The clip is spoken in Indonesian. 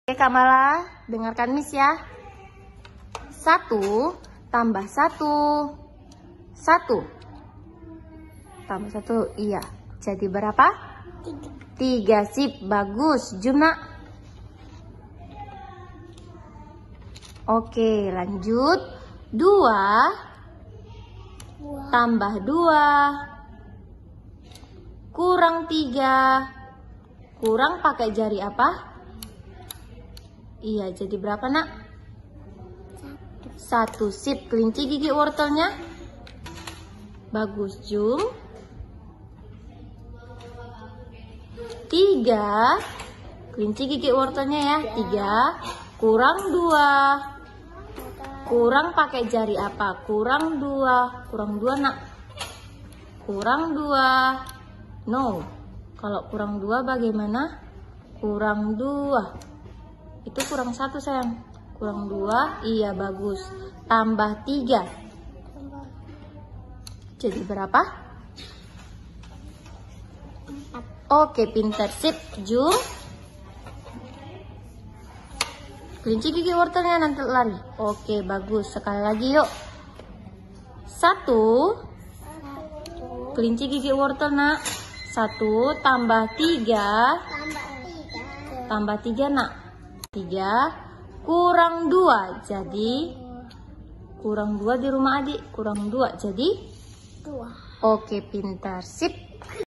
Oke Kak Mala, dengarkan Miss ya. 1 tambah 1. 1 tambah 1, iya. Jadi berapa? 3. Sip, bagus. Jum nak. Oke, lanjut. 2 tambah 2 kurang 3. Kurang pakai jari apa? Iya, jadi berapa nak? 1. Sip, kelinci gigi wortelnya. Bagus, Jum. 3. Kelinci gigi wortelnya ya. 3 kurang 2. Kurang pakai jari apa? Kurang 2. Kurang 2 nak. Kurang 2. No. Kalau kurang 2 bagaimana? Kurang 2. Itu kurang 1 sayang. Kurang 2, iya bagus. Tambah 3. Jadi berapa? 4. Oke, pintar. Sip, Jum. Kelinci gigi wortelnya nanti lari. Oke, bagus. Sekali lagi yuk. 1. Kelinci gigi wortel nak. 1 tambah 3. Tambah 3 nak. 3 kurang 2. Jadi kurang 2 di rumah adik. Kurang 2 jadi 2. Oke, pintar. Sip.